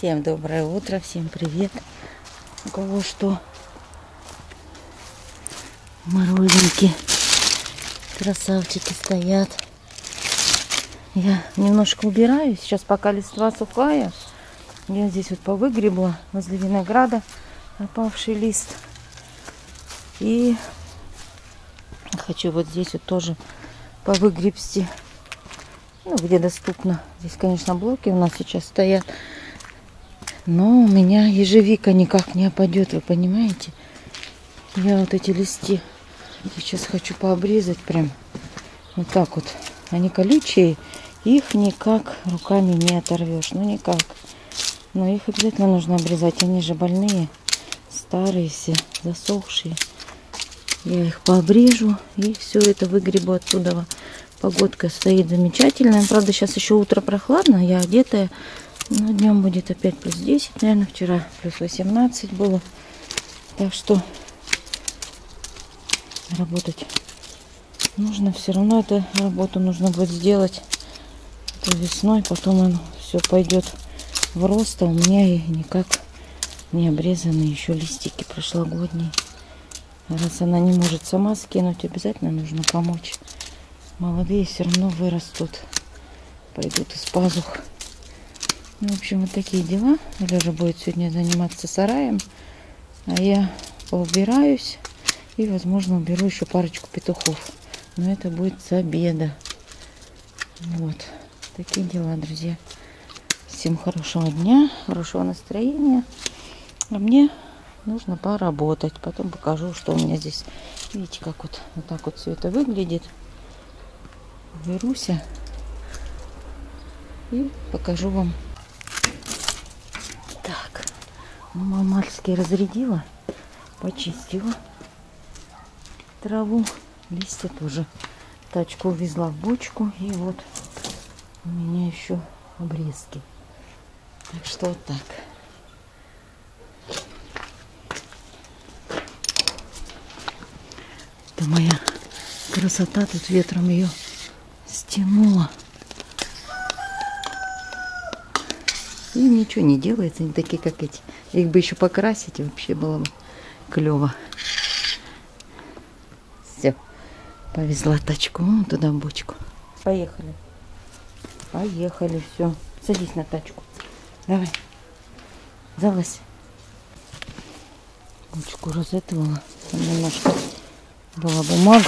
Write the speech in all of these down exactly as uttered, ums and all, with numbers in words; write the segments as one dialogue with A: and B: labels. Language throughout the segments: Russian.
A: Всем доброе утро, всем привет. У кого что. Морозинки, красавчики стоят. Я немножко убираю. Сейчас пока листва сухая. Я здесь вот повыгребла возле винограда опавший лист. И хочу вот здесь вот тоже повыгребсти. Ну, где доступно. Здесь, конечно, блоки у нас сейчас стоят. Но у меня ежевика никак не опадет, вы понимаете? Я вот эти листья сейчас хочу пообрезать прям вот так вот. Они колючие, их никак руками не оторвешь. Ну, никак. Но их обязательно нужно обрезать. Они же больные, старые все, засохшие. Я их пообрежу и все это выгребу оттуда. Погодка стоит замечательная. Правда, сейчас еще утро прохладно. Я одетая. Но днем будет опять плюс десять, наверное. Вчера плюс восемнадцать было. Так что работать нужно. Все равно эту работу нужно будет сделать. Это весной. Потом оно все пойдет в рост. А у меня и никак не обрезаны еще листики прошлогодние. Раз она не может сама скинуть, обязательно нужно помочь. Молодые все равно вырастут, пойдут из пазух. Ну, в общем, вот такие дела. Лёжа будет сегодня заниматься сараем, а я поубираюсь и, возможно, уберу еще парочку петухов. Но это будет с обеда. Вот такие дела, друзья. Всем хорошего дня, хорошего настроения. А мне нужно поработать. Потом покажу, что у меня здесь. Видите, как вот, вот так вот все это выглядит. Берусь и покажу вам. Так, ну, мамальски разрядила, почистила траву, листья тоже. Тачку увезла в бочку, и вот у меня еще обрезки. Так что вот так. Это моя красота, тут ветром ее стянула. И ничего не делается, не такие, как эти. Их бы еще покрасить, и вообще было бы клево. Все, повезла тачку вон туда в бочку. Поехали. Поехали, все. Садись на тачку. Давай. Залазь. Бочку разэтывала. Там немножко была бумага.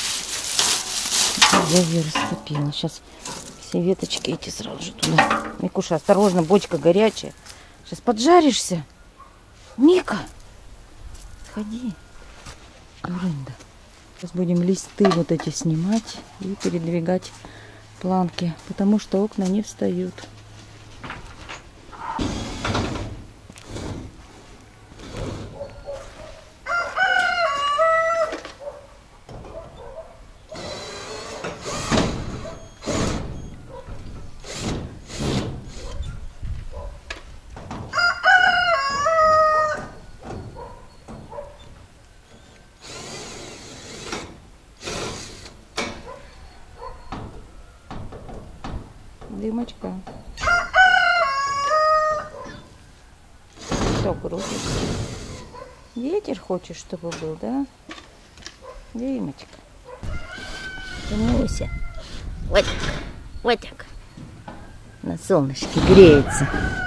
A: Я ее растопила. Сейчас все веточки эти сразу же туда. Микуша, осторожно, бочка горячая. Сейчас поджаришься. Мика, сходи. Дурында. Сейчас будем листы вот эти снимать и передвигать планки, потому что окна не встают. Дымочка. Что крутишься? Ветер хочешь, чтобы был, да? Дымочка. Муся. Вот так. Вот так. На солнышке греется.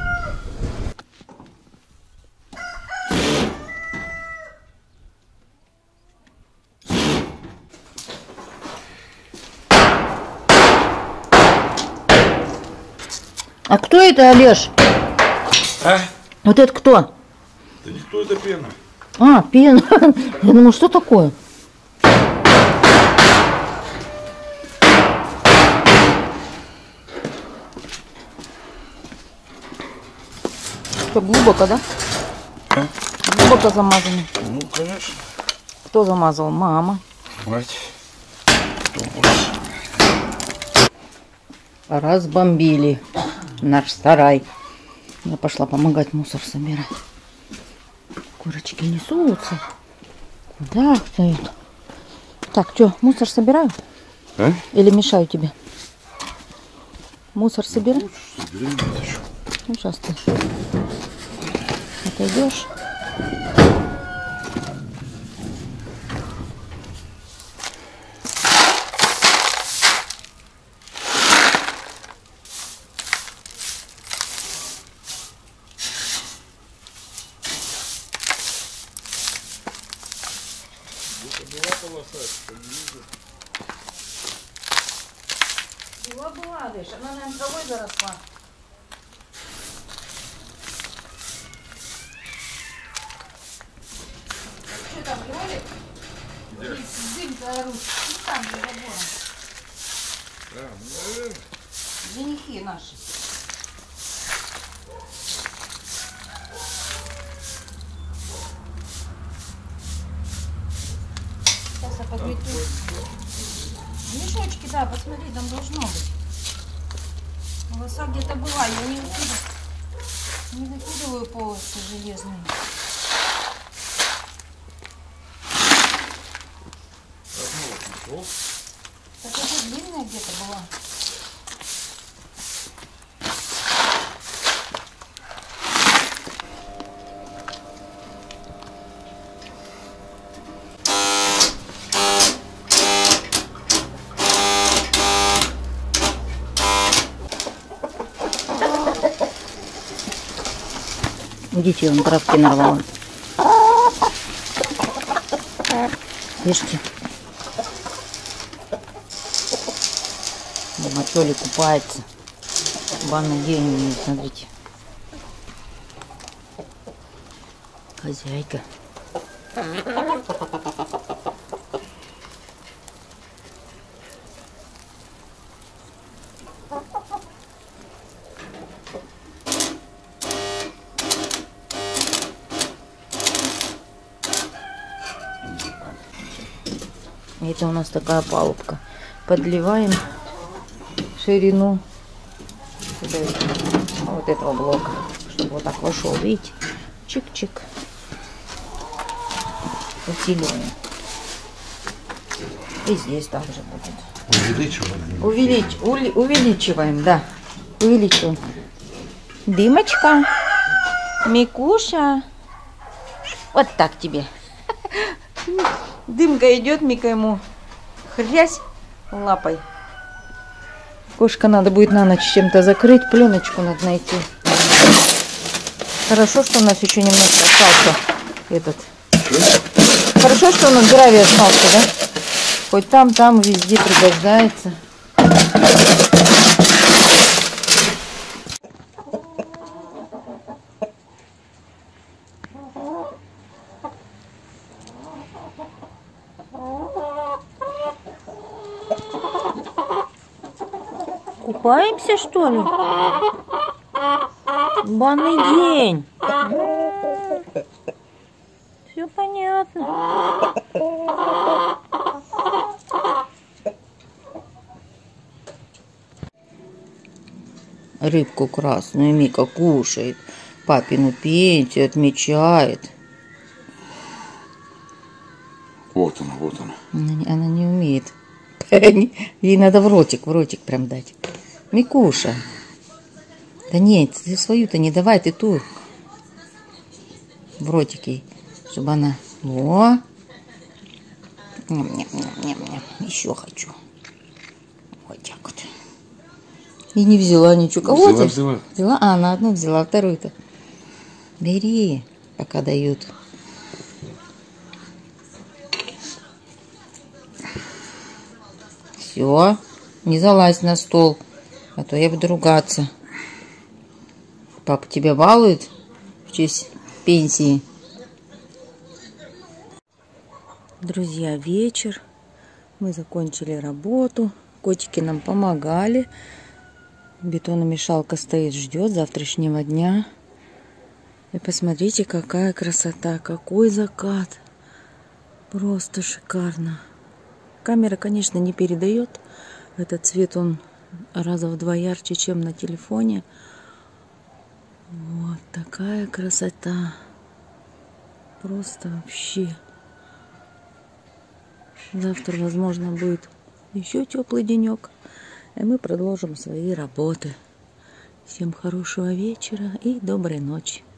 A: А кто это, Олеж?
B: А?
A: Вот это кто?
B: Да никто, это пена.
A: А, пена. Я думаю, что такое? Что, глубоко, да?
B: А?
A: Глубоко замазано.
B: Ну, конечно.
A: Кто замазал? Мама.
B: Мать. Кто больше?
A: Разбомбили наш сарай. Я пошла помогать мусор собирать. Курочки не суются. Куда встают? Так, что, мусор собираю?
B: А?
A: Или мешаю тебе? Мусор собираю?
B: Соберем,
A: Ну, сейчас ты отойдешь. Была, была, видишь, она, наверное, травой заросла. Что там, Лёлик? Где? Дым-то орут. Ну, там, за забором.
B: Да, ну, наверное.
A: Женихи наши. Сейчас я подмету. Мешочки, да, посмотри, там должно быть. Волоса где-то была, я не выкидываю, не выкидываю полосы железные. Так это длинная где-то была. Видите, он травки нарвал. Видите? Мачоли купается. Банный день у нее, смотрите. Хозяйка. Это у нас такая палубка. Подливаем ширину вот этого блока, чтобы вот так вошел, видите, чик-чик, усиливаем. И здесь также будет.
B: Увеличиваем.
A: Увелич, ули, увеличиваем, да, увеличиваем. Дымочка, Микуша, вот так тебе. Дымка идет, Мика ему хрясь лапой. Кошка надо будет на ночь чем-то закрыть, пленочку надо найти. Хорошо, что у нас еще немножко остался этот. Хорошо, что у нас гравий остался, да? Хоть там, там, везде пригождается. Купаемся, что ли? Банный день. Все понятно. Рыбку красную Мика кушает. Папину пенсию отмечает.
B: Вот она, вот она.
A: Она не, она не умеет. Ей надо в ротик, в ротик прям дать. Микуша. Да нет, ты свою-то не давай, ты ту. В ротике, чтобы она... О! Ням-ням-ням-ням. Еще хочу. Вот так вот. И не взяла ничего. Кого
B: взяла,
A: ты?
B: взяла.
A: Взяла? А, на одну взяла, вторую-то. Бери, пока дают. Все, не залазь на стол, а то я буду ругаться. Папа тебя балует в честь пенсии. Друзья, вечер. Мы закончили работу. Котики нам помогали. Бетономешалка стоит, ждет завтрашнего дня. И посмотрите, какая красота, какой закат. Просто шикарно. Камера, конечно, не передает. Этот цвет, он раза в два ярче, чем на телефоне. Вот такая красота. Просто вообще. Завтра, возможно, будет еще теплый денек. И мы продолжим свои работы. Всем хорошего вечера и доброй ночи.